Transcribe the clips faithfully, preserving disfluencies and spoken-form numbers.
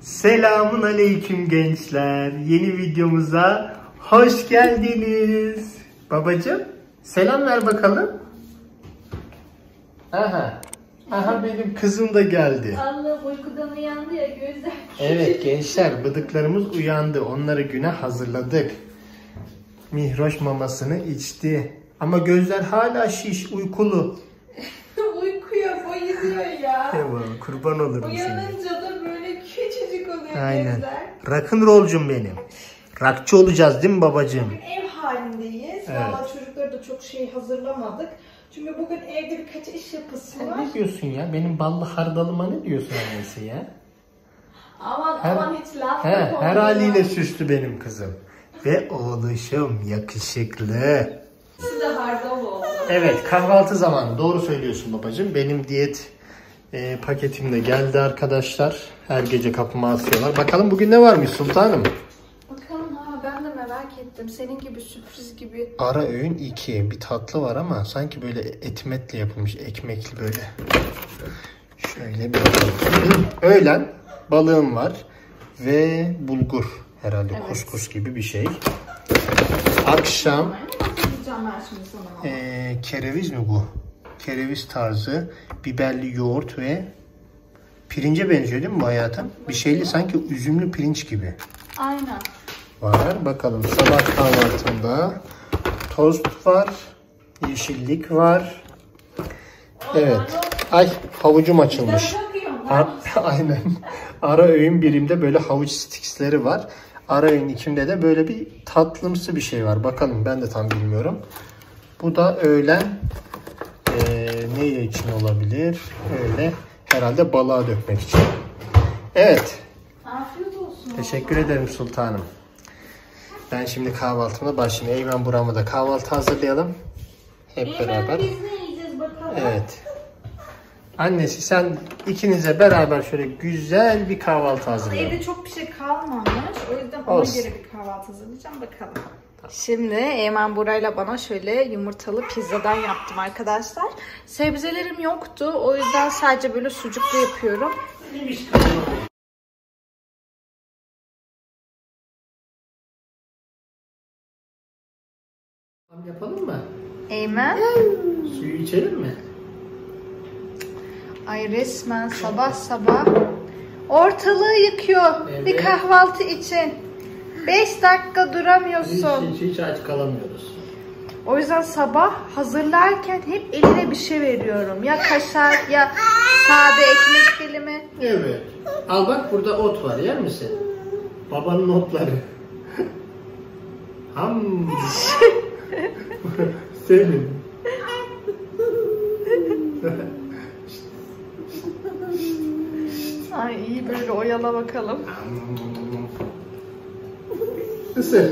Selamun aleyküm gençler. Yeni videomuza hoş geldiniz. Babacığım selam ver bakalım. Aha. Aha benim kızım da geldi. Allah uykudan uyandı ya gözler. Evet gençler, bıdıklarımız uyandı. Onları güne hazırladık. Mihroş mamasını içti. Ama gözler hala şiş, uykulu. Uykuyor, bayılıyor ya. Eyvallah, kurban olurum seni. Uyanınca da böyle küçücük oluyor Aynen. gözler. Rock'n'rollcum benim. Rockçı olacağız değil mi babacığım? Bugün ev halindeyiz. Evet. Valla çocuklara da çok şey hazırlamadık. Çünkü bugün evde birkaç iş yapısı Sen var. ne diyorsun ya? Benim ballı hardalıma ne diyorsun annesi ya? Aman Her, aman hiç laf he, yok. her haliyle süslü benim kızım. Ve oğluşum yakışıklı. Siz de hardal oldu. Evet, kahvaltı zamanı. Doğru söylüyorsun babacığım. Benim diyet e, paketim de geldi arkadaşlar. Her gece kapıma asıyorlar. Bakalım bugün ne varmış sultanım? Bakalım ha, ben de merak ettim. Senin gibi sürpriz gibi. Ara öğün iki. Bir tatlı var ama sanki böyle etimetle yapılmış. Ekmekli böyle. Şöyle bir bakalım. Öğlen balığım var. Ve bulgur. Herhalde Evet. kuskus gibi bir şey. Akşam Yapacağım ben şimdi sana. e, kereviz mi bu? Kereviz tarzı biberli yoğurt ve pirince benziyor değil mi bu hayatım? Bir şeyli sanki üzümlü pirinç gibi. Aynen. Var. Bakalım sabah kahvaltımda tost var. Yeşillik var. Evet. Ay havucum açılmış. Ar Aynen. Ara öğün birimde böyle havuç stiksleri var. Ara öğün ikimde de böyle bir tatlımsı bir şey var. Bakalım ben de tam bilmiyorum. Bu da öğlen ee, ne için olabilir? Öyle herhalde balığa dökmek için. Evet. Afiyet olsun. Teşekkür ederim sultanım. Ben şimdi kahvaltıma başlayayım. Eymen buramı da kahvaltı hazırlayalım. Hep beraber. Biz ne yiyeceğiz bakalım. Evet. Annesi sen ikinize beraber şöyle güzel bir kahvaltı hazırlayalım. Evde çok bir şey kalmamış. O yüzden ona Olsun. göre bir kahvaltı hazırlayacağım. Bakalım. Şimdi Eymen Buray'la bana şöyle yumurtalı pizzadan yaptım arkadaşlar. Sebzelerim yoktu. O yüzden sadece böyle sucuklu yapıyorum. Yapalım mı? Eymen. Suyu içelim mi? Ay resmen sabah sabah ortalığı yıkıyor. Evet. Bir kahvaltı için. beş dakika duramıyorsun. Hiç, hiç, hiç aç kalamıyoruz. O yüzden sabah hazırlarken hep eline bir şey veriyorum. Ya kaşar ya sade ekmek dilimi. Evet. Al bak burada ot var, yer misin? Babanın otları. Ham. Senin. Ay iyi böyle oyala bakalım. Isır.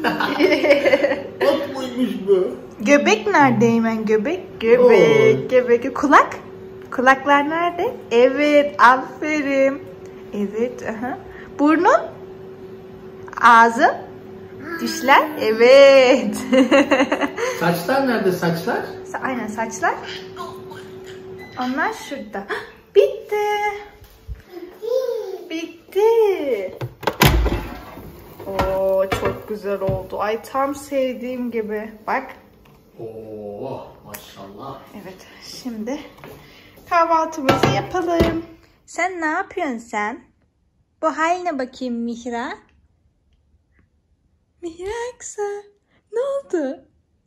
Ot muymuş bu? Göbek nerede Eymen? Göbek, göbek, göbek. Kulak? Kulaklar nerede? Evet, aferin. Evet, aha. Burnun? Ağzın? Dişler? Evet. Saçlar nerede saçlar? Aynen saçlar. Onlar şurada. Bitti. Bitti. Oo çok güzel oldu. Ay tam sevdiğim gibi. Bak. Oo, maşallah. Evet şimdi kahvaltımızı yapalım. Sen ne yapıyorsun sen? Bu haline bakayım Mihra. Mihra Aksa. Ne oldu?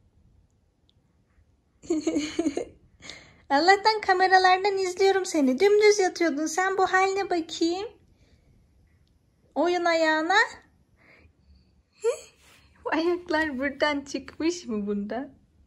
Allah'tan kameralardan izliyorum seni. Dümdüz yatıyordun. Sen bu haline bakayım. Oyun ayağına. Bu ayaklar buradan çıkmış mı bundan?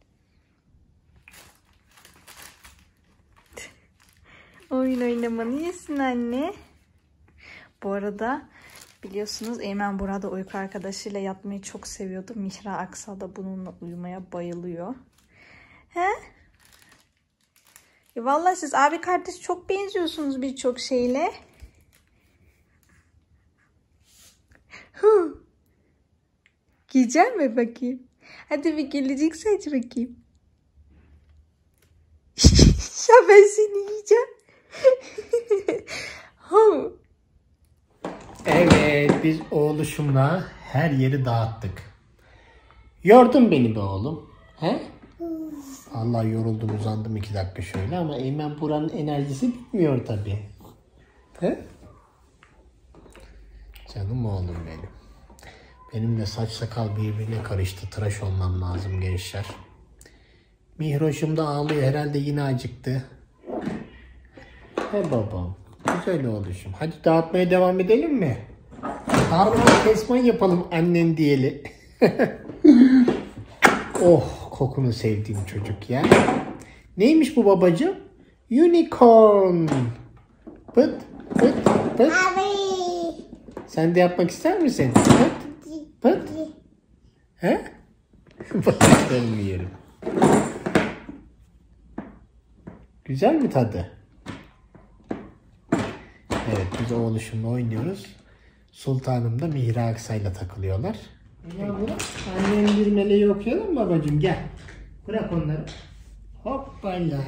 Oyun oynamanı yesin anne. Bu arada biliyorsunuz Eymen burada uyku arkadaşıyla yatmayı çok seviyordu. Mihra Aksal da bununla uyumaya bayılıyor. He? E vallahi siz abi kardeş çok benziyorsunuz birçok şeyle. Hu. Giyeceğim mi bakayım? Hadi bir geleceksin hadi bakayım. Ya ben seni yiyeceğim. Hu. Evet, biz oğluşumla her yeri dağıttık. Yordun beni be oğlum. He? Allah, yoruldum, uzandım iki dakika şöyle ama Eymen buranın enerjisi bitmiyor tabii. He? Canım oğlum benim. Benim de saç sakal birbirine karıştı. Tıraş olmam lazım gençler. Mihroş'um da ağlıyor. Herhalde yine acıktı. He babam. Güzel oğluşum. Hadi dağıtmaya devam edelim mi? Harman kesman yapalım annen diyeli. Oh, kokunu sevdiğim çocuk ya. Neymiş bu babacığım? Unicorn. Pıt pıt pıt. Sen de yapmak ister misin? Pıt pıt. He? Bakışlarımı yerim. Güzel mi tadı? Evet, biz oğluşumla oynuyoruz. Sultanım da Mihra Aksa'yla takılıyorlar. Ya bırak. Annenin bir meleği okuyalım babacığım, gel. Bırak onları. Hoppala.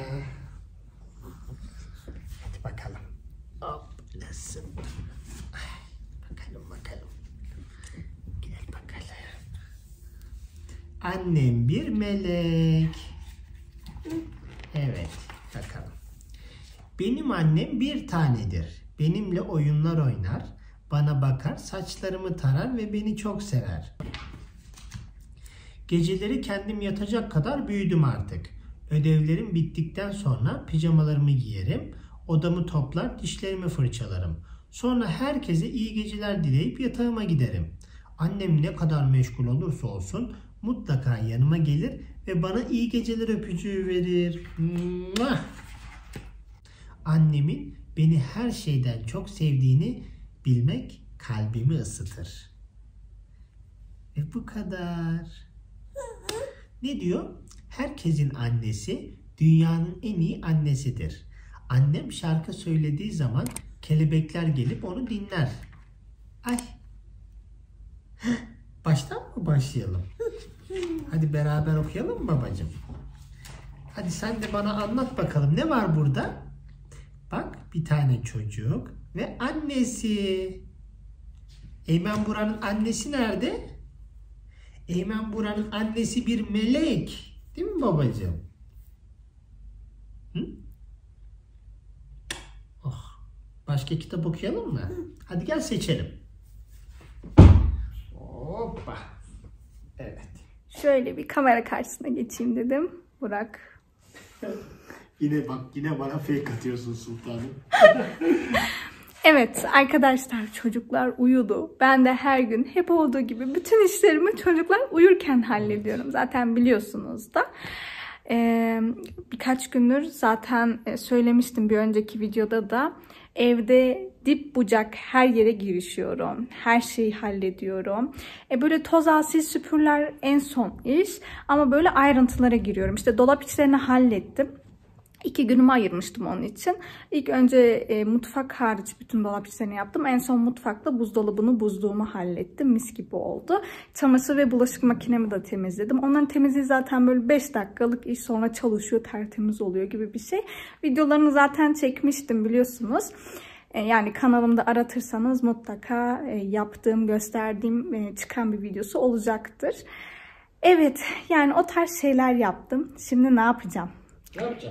Hadi bakalım. Hoplasın. Bakalım bakalım. Gel bakalım. Annem bir melek. Evet, bakalım. Benim annem bir tanedir. Benimle oyunlar oynar. Bana bakar, saçlarımı tarar ve beni çok sever. Geceleri kendim yatacak kadar büyüdüm artık. Ödevlerim bittikten sonra pijamalarımı giyerim. Odamı toplar, dişlerimi fırçalarım. Sonra herkese iyi geceler dileyip yatağıma giderim. Annem ne kadar meşgul olursa olsun mutlaka yanıma gelir ve bana iyi geceler öpücüğü verir. Muah! Annemin beni her şeyden çok sevdiğini bilmek kalbimi ısıtır. Ve bu kadar. Ne diyor? Herkesin annesi dünyanın en iyi annesidir. Annem şarkı söylediği zaman kelebekler gelip onu dinler. Ay. Baştan mı başlayalım? Hadi beraber okuyalım mı babacığım? Hadi sen de bana anlat bakalım. Ne var burada? Bak, bir tane çocuk ve annesi. Eymen Buran'ın annesi nerede? Eymen Buran'ın annesi bir melek. Değil mi babacığım? Hı? Oh. Başka kitap okuyalım mı? Hadi gel seçelim. Hoppa. Evet. Şöyle bir kamera karşısına geçeyim dedim. Burak. Yine bak, yine bana fake atıyorsun sultanım. Evet arkadaşlar, çocuklar uyudu. Ben de her gün hep olduğu gibi bütün işlerimi çocuklar uyurken hallediyorum. Zaten biliyorsunuz da. Ee, birkaç gündür zaten söylemiştim bir önceki videoda da. Evde dip bucak her yere girişiyorum. Her şeyi hallediyorum. E böyle toz al sil süpürler en son iş. Ama böyle ayrıntılara giriyorum. İşte dolap içlerini hallettim. İki günümü ayırmıştım onun için. İlk önce e, mutfak hariç bütün dolap işlerini yaptım. En son mutfakta buzdolabını, buzluğumu hallettim. Mis gibi oldu. Çamaşır ve bulaşık makinemi de temizledim. Onların temizliği zaten böyle beş dakikalık iş, sonra çalışıyor, tertemiz oluyor gibi bir şey. Videolarını zaten çekmiştim biliyorsunuz. E, yani kanalımda aratırsanız mutlaka e, yaptığım, gösterdiğim, e, çıkan bir videosu olacaktır. Evet, yani o tarz şeyler yaptım. Şimdi ne yapacağım? Ne yapacağım?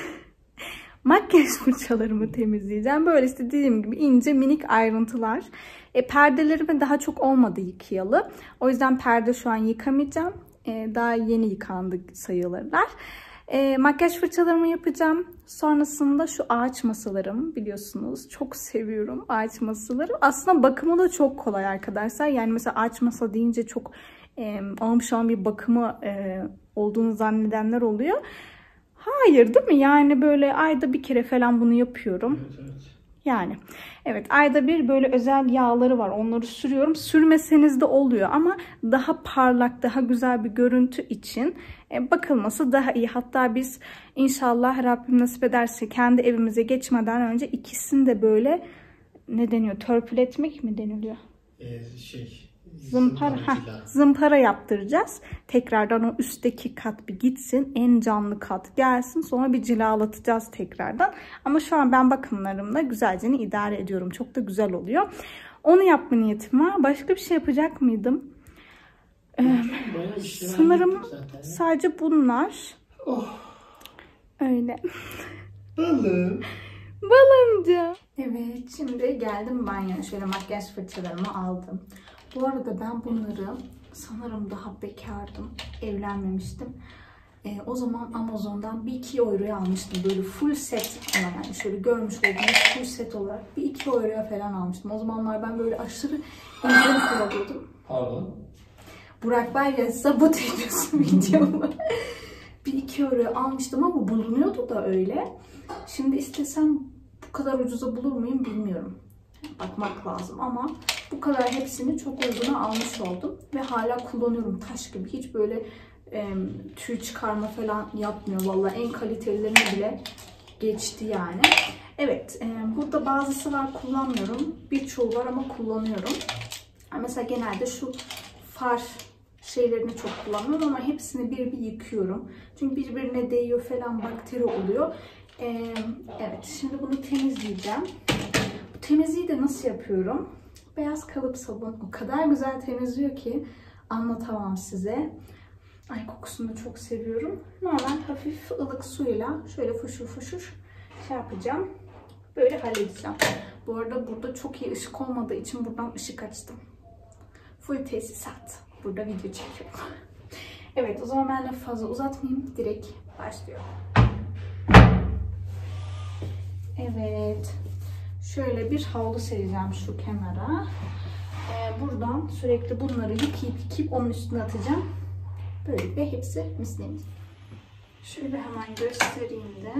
Makyaj fırçalarımı temizleyeceğim. Böyle işte dediğim gibi ince minik ayrıntılar. E, perdelerimi daha çok olmadı yıkayalı. O yüzden perde şu an yıkamayacağım. E, daha yeni yıkandı sayılırlar. E, makyaj fırçalarımı yapacağım. Sonrasında şu ağaç masalarım, biliyorsunuz çok seviyorum ağaç masaları. Aslında bakımı da çok kolay arkadaşlar. Yani mesela ağaç masa deyince çok e, almış olan bir bakımı e, olduğunu zannedenler oluyor. Hayır değil mi? Yani böyle ayda bir kere falan bunu yapıyorum. Evet, evet. Yani evet, ayda bir böyle özel yağları var. Onları sürüyorum. Sürmeseniz de oluyor ama daha parlak, daha güzel bir görüntü için e, bakılması daha iyi. Hatta biz inşallah Rabbim nasip ederse kendi evimize geçmeden önce ikisini de böyle, ne deniyor? Törpületmek mi deniliyor? Ee, şey... Zımpara, heh, zımpara yaptıracağız. Tekrardan o üstteki kat bir gitsin. En canlı kat gelsin. Sonra bir cilalatacağız tekrardan. Ama şu an ben bakımlarımla güzelce idare ediyorum. Çok da güzel oluyor. Onu yapma niyetim var. Başka bir şey yapacak mıydım? Ee, sanırım sadece bunlar. Oh. Öyle. Balım. Balımcı. Evet, şimdi geldim banyoya. Şöyle makyaj fırçalarımı aldım. Bu arada ben bunları sanırım daha bekardım. Evlenmemiştim. Ee, o zaman Amazon'dan bir iki euroya almıştım. Böyle full set ama yani şöyle görmüş olduğunuz full set olarak bir iki euroya falan almıştım. O zamanlar ben böyle aşırı indirim kovalıyordum. Pardon. Burak var ya, sabote ediyorsun videomu. bir iki euroya almıştım ama bulunuyordu da öyle. Şimdi istesem bu kadar ucuza bulur muyum bilmiyorum. Bakmak lazım ama bu kadar hepsini çok uyguna almış oldum. Ve hala kullanıyorum taş gibi. Hiç böyle e, tüy çıkarma falan yapmıyor. Vallahi en kalitelilerini bile geçti yani. Evet, e, burada bazısı var kullanmıyorum. Birçoğu var ama kullanıyorum. Yani mesela genelde şu far şeylerini çok kullanmıyorum ama hepsini bir bir yıkıyorum. Çünkü birbirine değiyor falan, bakteri oluyor. Ee, evet, şimdi bunu temizleyeceğim. Bu temizliği de nasıl yapıyorum? Beyaz kalıp sabun o kadar güzel temizliyor ki anlatamam size. Ay, kokusunu da çok seviyorum. Normal hafif ılık suyla şöyle fışır fışır şey yapacağım. Böyle halledeceğim. Bu arada burada çok iyi ışık olmadığı için buradan ışık açtım. Full tesisat. Burada video çekiyorum. Evet, o zaman ben de fazla uzatmayayım. Direkt başlıyorum. Evet. Şöyle bir havlu sereceğim şu kenara. Ee, buradan sürekli bunları yıkayıp yıkayıp onun üstüne atacağım. Böylelikle hepsi mislimiz. Şöyle hemen göstereyim de.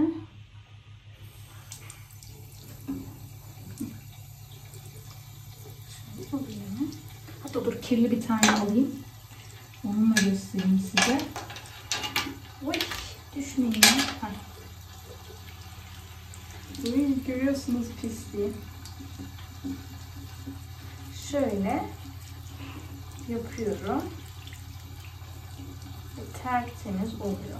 Şöyle alayım. Hatta dur, kirli bir tane alayım. Onunla göstereyim size. Oy, düşmeyin. Uy, görüyorsunuz pisliği. Şöyle yapıyorum. Ve tertemiz oluyor.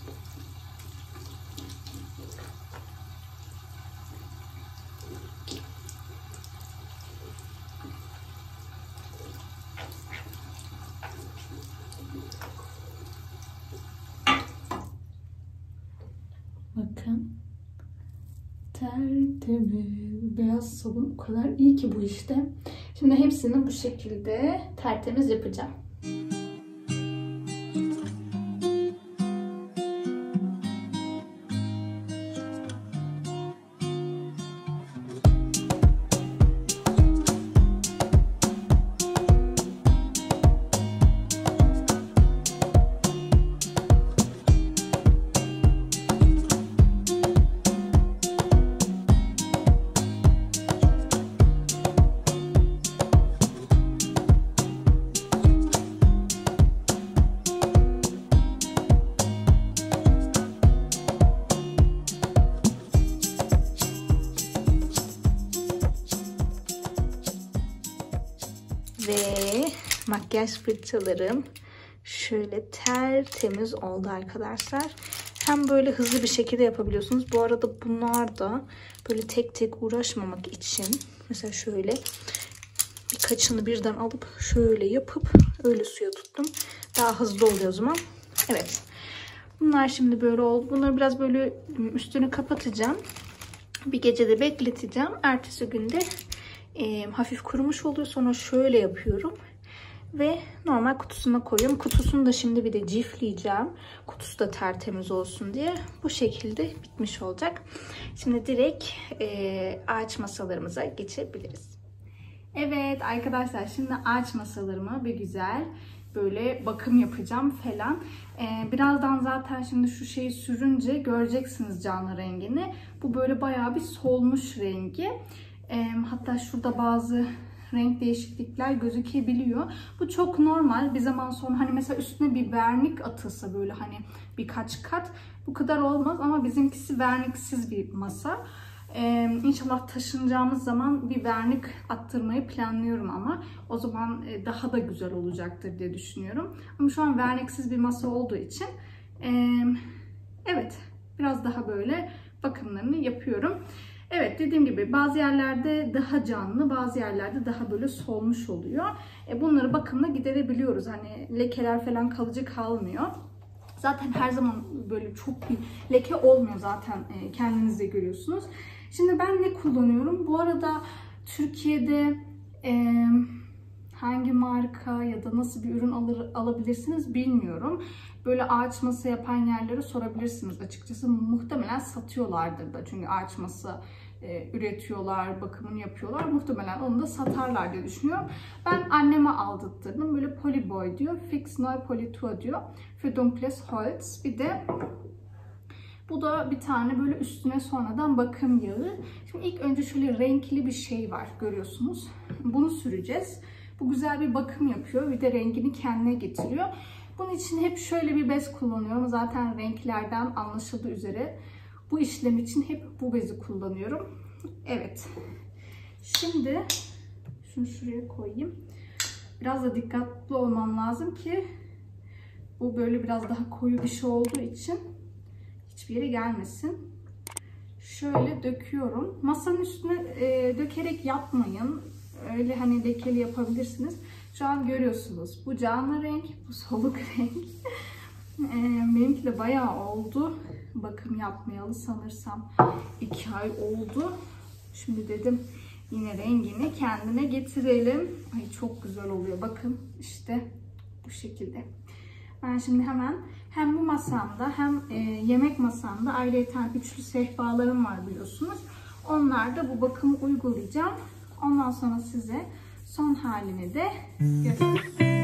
Bakın. Tertemiz. Beyaz sabun o kadar iyi ki bu işte. Şimdi hepsini bu şekilde tertemiz yapacağım. Ve makyaj fırçalarım şöyle tertemiz oldu arkadaşlar. Hem böyle hızlı bir şekilde yapabiliyorsunuz. Bu arada bunlar da böyle tek tek uğraşmamak için mesela şöyle birkaçını birden alıp şöyle yapıp öyle suya tuttum. Daha hızlı oluyor o zaman. Evet. Bunlar şimdi böyle oldu. Bunları biraz böyle üstünü kapatacağım. Bir gece de bekleteceğim. Ertesi günde E, hafif kurumuş oluyor. Sonra şöyle yapıyorum ve normal kutusuna koyuyorum. Kutusunu da şimdi bir de cifleyeceğim. Kutusu da tertemiz olsun diye. Bu şekilde bitmiş olacak. Şimdi direkt e, ağaç masalarımıza geçebiliriz. Evet arkadaşlar, şimdi ağaç masalarıma bir güzel böyle bakım yapacağım falan. Ee, birazdan zaten şimdi şu şeyi sürünce göreceksiniz canlı rengini. Bu böyle bayağı bir solmuş rengi. Hatta şurada bazı renk değişiklikler gözükebiliyor. Bu çok normal. Bir zaman sonra hani mesela üstüne bir vernik atılsa böyle hani birkaç kat bu kadar olmaz ama bizimkisi verniksiz bir masa. Ee, İnşallah taşınacağımız zaman bir vernik attırmayı planlıyorum ama o zaman daha da güzel olacaktır diye düşünüyorum. Ama şu an verniksiz bir masa olduğu için e, evet biraz daha böyle bakımlarını yapıyorum. Evet, dediğim gibi bazı yerlerde daha canlı, bazı yerlerde daha böyle solmuş oluyor. E bunları bakımla giderebiliyoruz. Hani lekeler falan kalıcı kalmıyor. Zaten her zaman böyle çok bir leke olmuyor zaten, e, kendiniz de görüyorsunuz. Şimdi ben ne kullanıyorum? Bu arada Türkiye'de e, hangi marka ya da nasıl bir ürün alır, alabilirsiniz bilmiyorum. Böyle ağaç masa yapan yerlere sorabilirsiniz. Açıkçası muhtemelen satıyorlardır da. Çünkü ağaç masa e, üretiyorlar, bakımını yapıyorlar. Muhtemelen onu da satarlar diye düşünüyorum. Ben anneme aldırttırdım. Böyle Polyboy diyor. Fix Neu Politur diyor. Für dunkles Holz. Bir de bu da bir tane böyle üstüne sonradan bakım yağı. Şimdi ilk önce şöyle renkli bir şey var, görüyorsunuz. Bunu süreceğiz. Bu güzel bir bakım yapıyor. Bir de rengini kendine getiriyor. Bunun için hep şöyle bir bez kullanıyorum. Zaten renklerden anlaşıldığı üzere bu işlem için hep bu bezi kullanıyorum. Evet. Şimdi şunu şuraya koyayım. Biraz da dikkatli olmam lazım ki bu böyle biraz daha koyu bir şey olduğu için hiçbir yere gelmesin. Şöyle döküyorum. Masanın üstüne e, dökerek yapmayın. Öyle hani lekeli yapabilirsiniz. Şu an görüyorsunuz. Bu canlı renk, bu soluk renk. e, benimki de bayağı oldu. Bakım yapmayalı sanırsam iki ay oldu. Şimdi dedim yine rengini kendine getirelim. Ay çok güzel oluyor. Bakın işte bu şekilde. Ben şimdi hemen hem bu masamda hem e, yemek masamda ayrıca üçlü sehpalarım var biliyorsunuz. Onlarda bu bakımı uygulayacağım. Ondan sonra size son halini de göstereyim.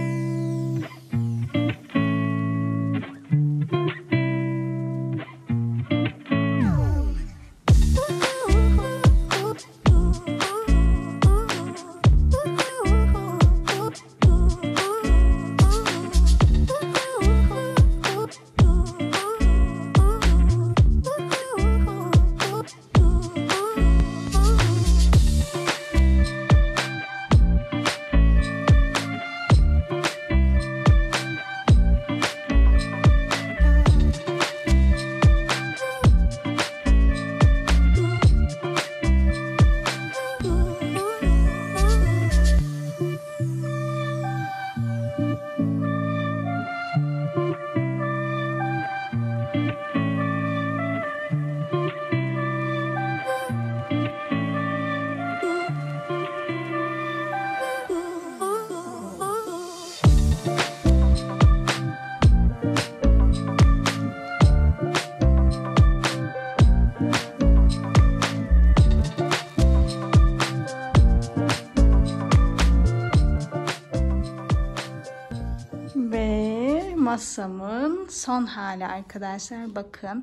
Masamın son hali arkadaşlar. Bakın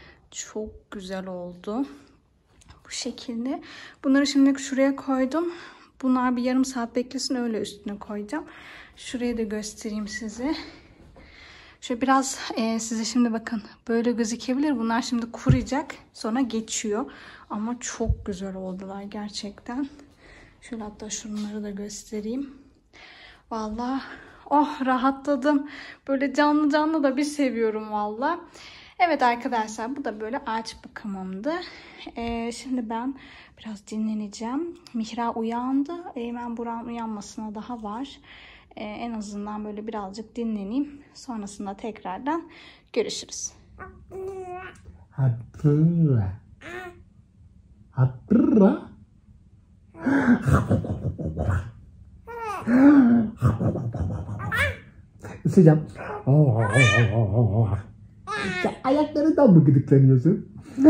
çok güzel oldu. Bu şekilde. Bunları şimdi şuraya koydum. Bunlar bir yarım saat beklesin, öyle üstüne koyacağım. Şuraya da göstereyim size. Şöyle biraz e, size şimdi bakın böyle gözükebilir. Bunlar şimdi kuruyacak. Sonra geçiyor. Ama çok güzel oldular gerçekten. Şöyle hatta şunları da göstereyim. Vallahi oh rahatladım. Böyle canlı canlı da bir seviyorum valla. Evet arkadaşlar, bu da böyle ağaç bakımımdı. Ee, şimdi ben biraz dinleneceğim. Mihra uyandı. Eymen Burak'ın uyanmasına daha var. Ee, en azından böyle birazcık dinleneyim. Sonrasında tekrardan görüşürüz. Hatırla. Hatırla. Isıcağım. Ayaklarından mı gıdıklanıyorsun?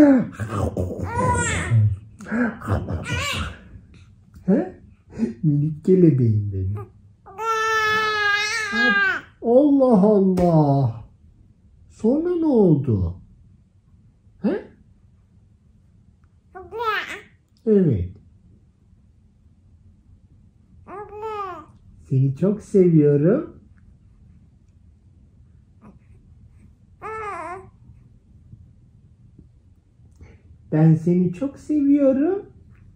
He? Minik kelebeğim benim. Allah Allah. Sonra ne oldu? He? Evet. Seni çok seviyorum. Ben seni çok seviyorum.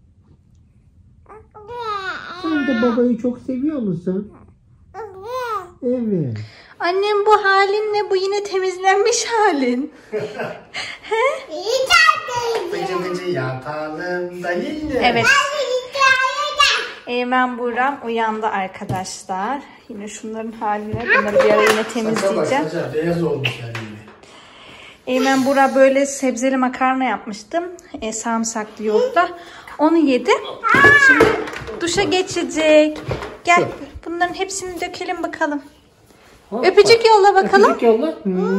Sen de babayı çok seviyor musun? Evet. Annem, bu halin ne? Bu yine temizlenmiş halin. He? Gıcı gıcı yatalım dayı. Evet. Eymen Buğra'm uyandı arkadaşlar. Yine şunların haline, bunları bir ara yine temizleyeceğim. Saça beyaz olmuş yani. Eymen Buğra böyle sebzeli makarna yapmıştım. E, sarımsaklı yoğurtla. Onu yedi. Şimdi duşa geçecek. Gel bunların hepsini dökelim bakalım. Hoppa. Öpücük yolla bakalım. Öpücük yolla.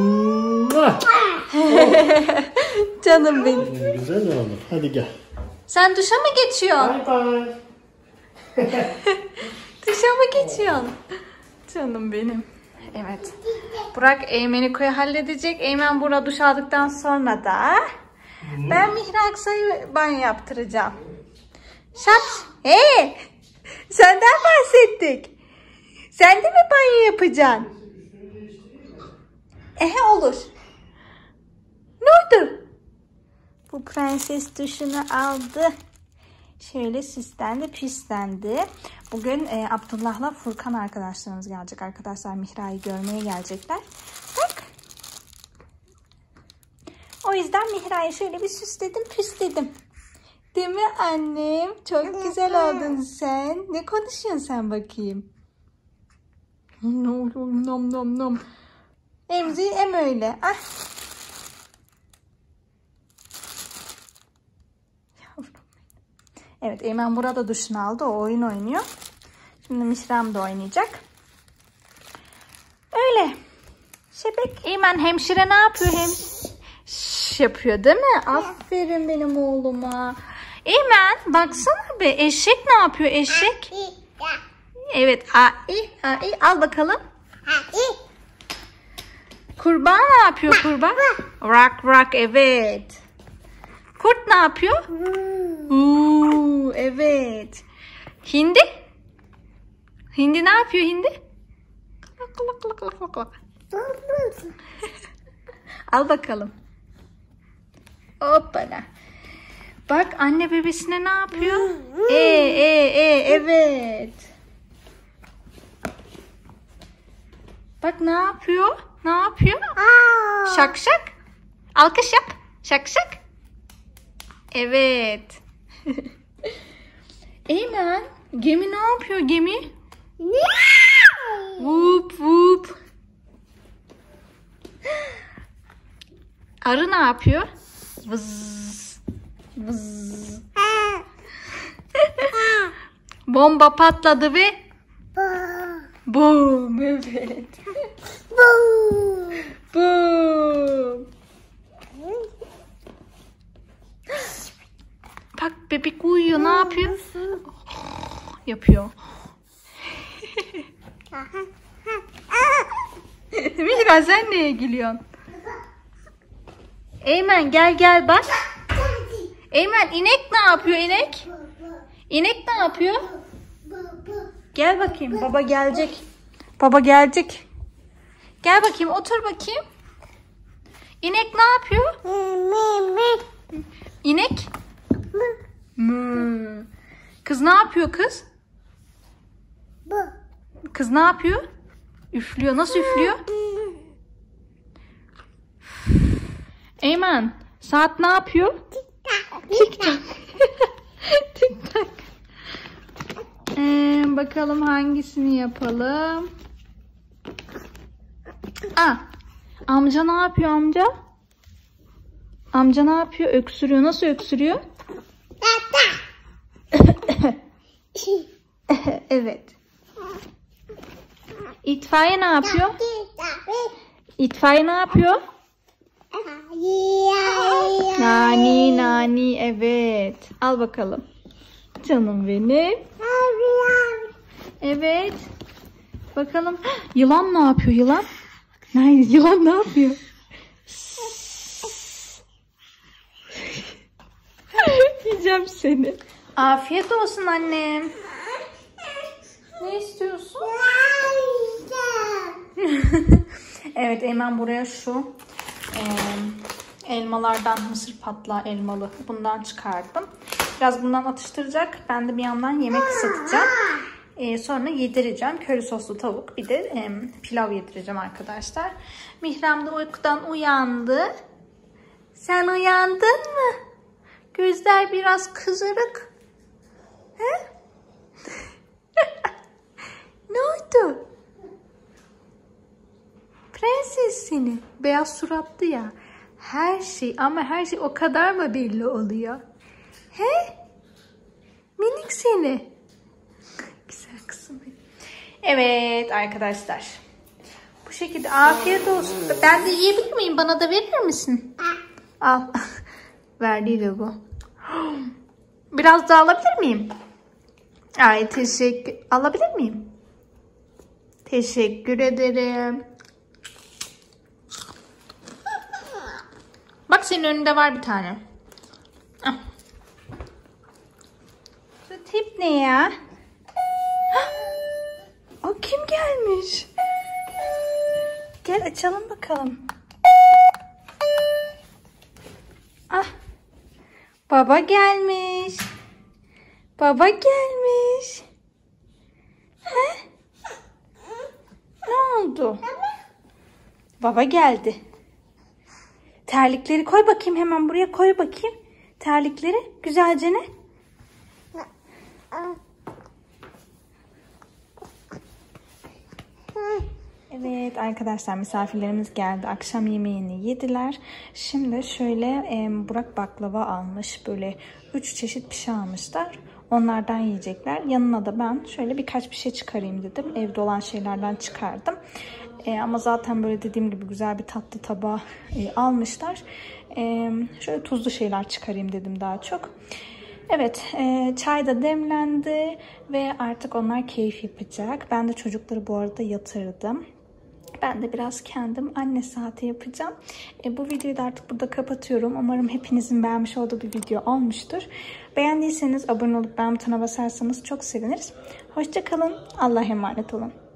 Canım benim. Güzel oldu. Hadi gel. Sen duşa mı geçiyorsun? Bye bye. Duşa mı geçiyorsun? Canım benim. Evet. Burak Eymen'i koyu halledecek. Eymen Burak duş aldıktan sonra da hmm. ben Mihra Aksa'yı banyo yaptıracağım. Şaps. Hey! Senden bahsettik. Sen de mi banyo yapacaksın? Ehe olur. Ne oldu? Bu prenses duşunu aldı. Şöyle süslendi, püslendi. Bugün e, Abdullah'la Furkan arkadaşlarımız gelecek. Arkadaşlar Mihra'yı görmeye gelecekler. Bak. O yüzden Mihra'yı şöyle bir süsledim, püsledim. Değil mi annem? Çok güzel oldun sen. Ne konuşuyorsun sen bakayım? Nom nom nom nom nom. Emzi em öyle. Ah. Evet, Eymen burada duşunu aldı. O oyun oynuyor. Şimdi Mihram da oynayacak. Öyle. Şebek. Eymen hemşire ne yapıyor? Hem Şş yapıyor değil mi? Aferin benim oğluma. Eymen baksana be. Eşek ne yapıyor eşek? Evet. Ai, ai. Al bakalım. Kurbağa ne yapıyor kurbağa? Rock rock evet. Kurt ne yapıyor? Uuu, evet. Hindi? Hindi ne yapıyor hindi? Al bakalım. Hoppala. Bak anne bebesine ne yapıyor? E e e evet. Bak ne yapıyor? Ne yapıyor? Şak şak. Alkış yap. Şak şak. Evet. Eymen, gemi ne yapıyor gemi? Vup vup. Arı ne yapıyor? Vız. Vız. Bomba patladı ve bum evet. Bum. Bum. Bak bebek uyuyor. Ne yapıyor? Yapıyor. Mihra sen neye gülüyorsun? Eymen gel gel bak. Eymen inek ne yapıyor inek? İnek ne yapıyor? Gel bakayım. Baba gelecek. Baba gelecek. Gel bakayım otur bakayım. İnek ne yapıyor? İnek? Mmm. Kız ne yapıyor kız? Kız ne yapıyor? Üflüyor. Nasıl üflüyor? Eymen, saat ne yapıyor? Tik tak. Tik tak. Ee, bakalım hangisini yapalım? Aa, amca ne yapıyor amca? Amca ne yapıyor? Öksürüyor. Nasıl öksürüyor? Evet. İtfaiye ne yapıyor? İtfaiye ne yapıyor? Nani nani evet. Al bakalım. Canım benim. Evet. Bakalım. Yılan ne yapıyor yılan? Nerede? Yılan ne yapıyor? Yiyeceğim seni. Afiyet olsun annem. Ne istiyorsun? Evet Eymen buraya şu e, elmalardan mısır patlağı elmalı bundan çıkardım. Biraz bundan atıştıracak. Ben de bir yandan yemek ısıtacağım. E, sonra yedireceğim. Köri soslu tavuk bir de e, pilav yedireceğim arkadaşlar. Mihram da uykudan uyandı. Sen uyandın mı? Gözler biraz kızarık. He? Ne oldu? Prenses seni. Beyaz suratlı ya. Her şey ama her şey o kadar mı belli oluyor? He? Minik seni. Güzel kızım benim. Evet arkadaşlar. Bu şekilde afiyet olsun. Ben de yiyebilir miyim? Bana da verir misin? Al. Verdiğiyle bu. Biraz daha alabilir miyim? Ay teşekkür. Alabilir miyim? Teşekkür ederim. Bak senin önünde var bir tane. Ah. Şu tip ne ya? O kim gelmiş? Gel açalım bakalım. Ah. Baba gelmiş. Baba gelmiş. He? Ne oldu? Baba geldi. Terlikleri koy bakayım, hemen buraya koy bakayım. Terlikleri güzelce ne? Evet arkadaşlar, misafirlerimiz geldi. Akşam yemeğini yediler. Şimdi şöyle e, Burak baklava almış. Böyle üç çeşit bir şey almışlar. Onlardan yiyecekler. Yanına da ben şöyle birkaç bir şey çıkarayım dedim. Evde olan şeylerden çıkardım. E, ama zaten böyle dediğim gibi güzel bir tatlı tabağı e, almışlar. E, şöyle tuzlu şeyler çıkarayım dedim daha çok. Evet, e, çay da demlendi ve artık onlar keyif yapacak. Ben de çocukları bu arada yatırdım. Ben de biraz kendim anne saati yapacağım. E, bu videoyu da artık burada kapatıyorum. Umarım hepinizin beğenmiş olduğu bir video olmuştur. Beğendiyseniz abone olup beğen butonuna basarsanız çok seviniriz. Hoşça kalın. Allah'a emanet olun.